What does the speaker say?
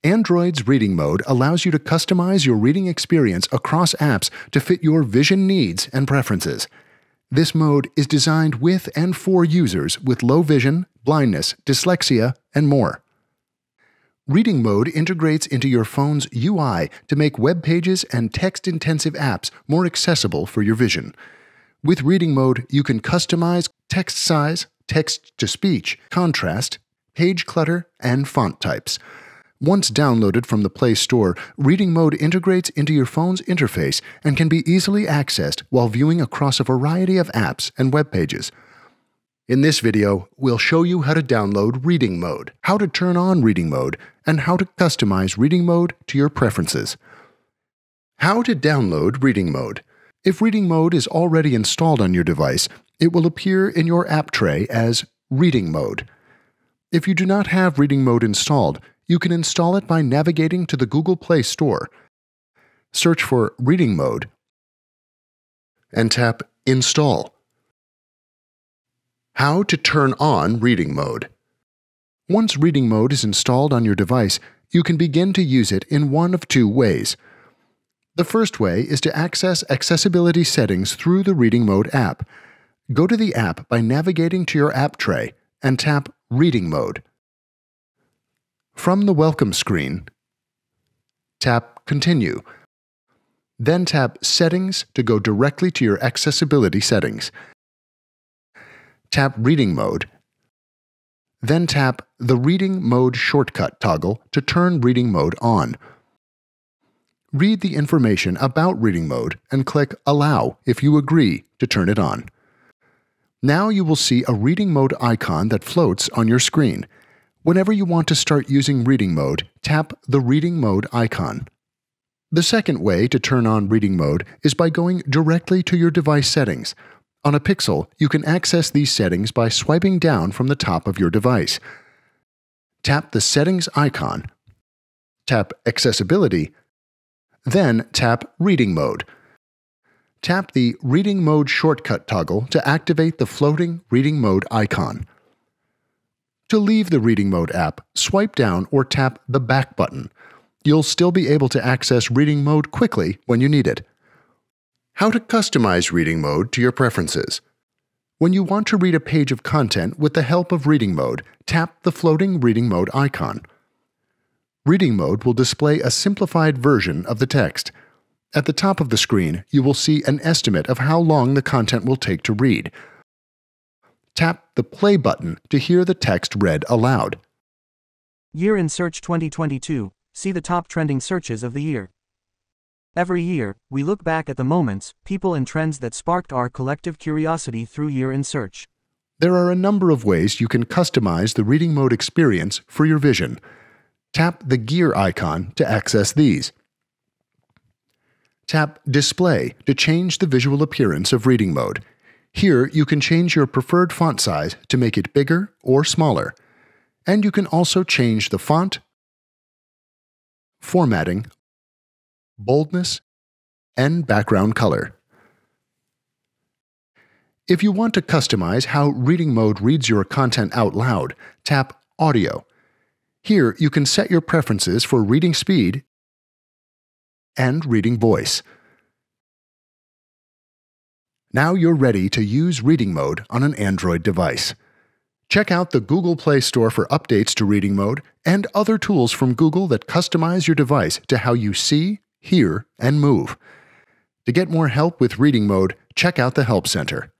Android's reading mode allows you to customize your reading experience across apps to fit your vision needs and preferences. This mode is designed with and for users with low vision, blindness, dyslexia, and more. Reading mode integrates into your phone's UI to make web pages and text-intensive apps more accessible for your vision. With reading mode, you can customize text size, text-to-speech, contrast, page clutter, and font types. Once downloaded from the Play Store, reading mode integrates into your phone's interface and can be easily accessed while viewing across a variety of apps and web pages. In this video, we'll show you how to download reading mode, how to turn on reading mode, and how to customize reading mode to your preferences. How to download reading mode. If reading mode is already installed on your device, it will appear in your app tray as reading mode. If you do not have reading mode installed, you can install it by navigating to the Google Play Store. Search for reading mode and tap Install. How to turn on reading mode. Once reading mode is installed on your device, you can begin to use it in one of two ways. The first way is to access accessibility settings through the reading mode app. Go to the app by navigating to your app tray and tap Reading Mode. From the welcome screen, tap Continue. Then tap Settings to go directly to your accessibility settings. Tap Reading Mode. Then tap the Reading Mode shortcut toggle to turn reading mode on. Read the information about reading mode and click Allow if you agree to turn it on. Now you will see a reading mode icon that floats on your screen. Whenever you want to start using reading mode, tap the reading mode icon. The second way to turn on reading mode is by going directly to your device settings. On a Pixel, you can access these settings by swiping down from the top of your device. Tap the settings icon, tap Accessibility, then tap Reading Mode. Tap the Reading Mode shortcut toggle to activate the floating reading mode icon. To leave the reading mode app, swipe down or tap the back button. You'll still be able to access reading mode quickly when you need it. How to customize reading mode to your preferences. When you want to read a page of content with the help of reading mode, tap the floating reading mode icon. Reading mode will display a simplified version of the text. At the top of the screen, you will see an estimate of how long the content will take to read. Tap the play button to hear the text read aloud. Year in Search 2022. See the top trending searches of the year. Every year, we look back at the moments, people and trends that sparked our collective curiosity through Year in Search. There are a number of ways you can customize the reading mode experience for your vision. Tap the gear icon to access these. Tap Display to change the visual appearance of reading mode. Here, you can change your preferred font size to make it bigger or smaller. And you can also change the font, formatting, boldness, and background color. If you want to customize how reading mode reads your content out loud, tap Audio. Here, you can set your preferences for reading speed and reading voice. Now you're ready to use reading mode on an Android device. Check out the Google Play Store for updates to reading mode and other tools from Google that customize your device to how you see, hear, and move. To get more help with reading mode, check out the Help Center.